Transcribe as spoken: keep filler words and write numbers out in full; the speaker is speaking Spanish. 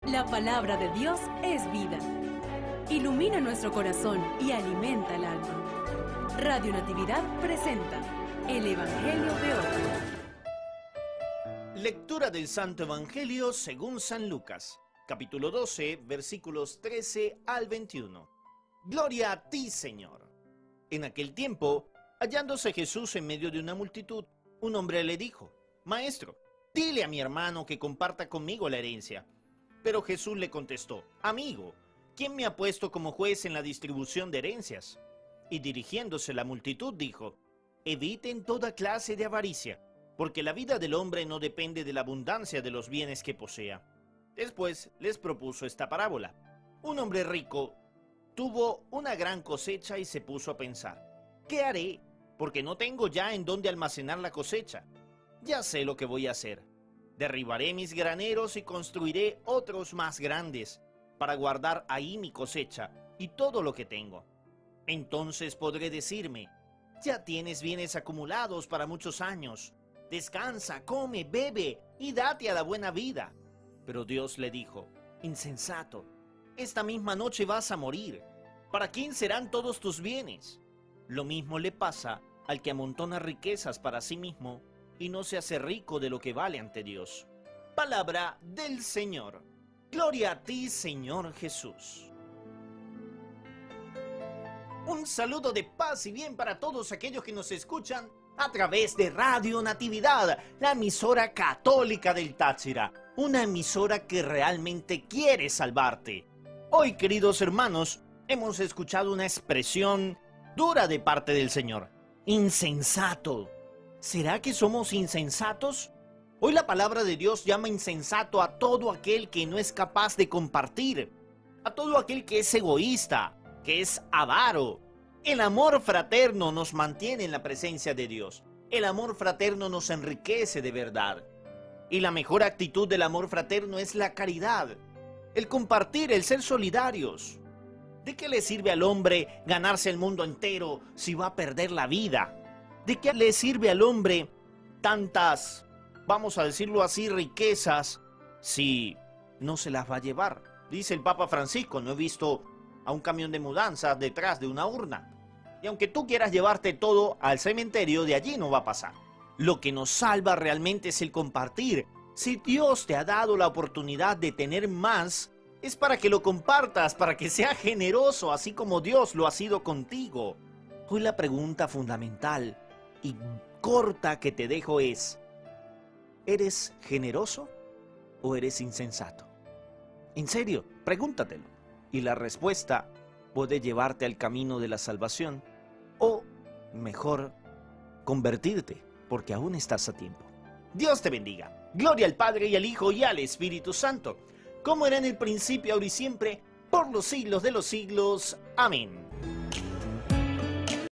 La palabra de Dios es vida. Ilumina nuestro corazón y alimenta el alma. Radio Natividad presenta el Evangelio de hoy. Lectura del Santo Evangelio según San Lucas, capítulo doce, versículos trece al veintiuno. Gloria a ti, Señor. En aquel tiempo, hallándose Jesús en medio de una multitud, un hombre le dijo: Maestro, dile a mi hermano que comparta conmigo la herencia. Pero Jesús le contestó: Amigo, ¿quién me ha puesto como juez en la distribución de herencias? Y dirigiéndose a la multitud dijo: Eviten toda clase de avaricia, porque la vida del hombre no depende de la abundancia de los bienes que posea. Después les propuso esta parábola. Un hombre rico tuvo una gran cosecha y se puso a pensar: ¿qué haré? Porque no tengo ya en dónde almacenar la cosecha. Ya sé lo que voy a hacer. Derribaré mis graneros y construiré otros más grandes, para guardar ahí mi cosecha y todo lo que tengo. Entonces podré decirme: ya tienes bienes acumulados para muchos años. Descansa, come, bebe y date a la buena vida. Pero Dios le dijo: Insensato, esta misma noche vas a morir. ¿Para quién serán todos tus bienes? Lo mismo le pasa al que amontona riquezas para sí mismo y no se hace rico de lo que vale ante Dios. Palabra del Señor. Gloria a ti, Señor Jesús. Un saludo de paz y bien para todos aquellos que nos escuchan a través de Radio Natividad, la emisora católica del Táchira, una emisora que realmente quiere salvarte. Hoy, queridos hermanos, hemos escuchado una expresión dura de parte del Señor: insensato. ¿Será que somos insensatos? Hoy la palabra de Dios llama insensato a todo aquel que no es capaz de compartir, a todo aquel que es egoísta, que es avaro. El amor fraterno nos mantiene en la presencia de Dios. El amor fraterno nos enriquece de verdad. Y la mejor actitud del amor fraterno es la caridad, el compartir, el ser solidarios. ¿De qué le sirve al hombre ganarse el mundo entero si va a perder la vida? ¿De qué le sirve al hombre tantas, vamos a decirlo así, riquezas si no se las va a llevar? Dice el Papa Francisco: no he visto a un camión de mudanza detrás de una urna. Y aunque tú quieras llevarte todo al cementerio, de allí no va a pasar. Lo que nos salva realmente es el compartir. Si Dios te ha dado la oportunidad de tener más, es para que lo compartas, para que seas generoso, así como Dios lo ha sido contigo. Hoy la pregunta fundamental y corta que te dejo es: ¿eres generoso o eres insensato? En serio, pregúntatelo. Y la respuesta puede llevarte al camino de la salvación, o mejor, convertirte, porque aún estás a tiempo. Dios te bendiga. Gloria al Padre y al Hijo y al Espíritu Santo, como era en el principio, ahora y siempre, por los siglos de los siglos. Amén.